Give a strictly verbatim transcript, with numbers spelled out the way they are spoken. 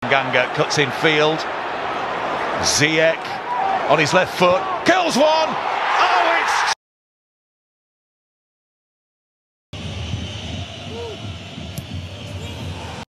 Ganga cuts in field. Ziyech on his left foot, kills one. Oh, it's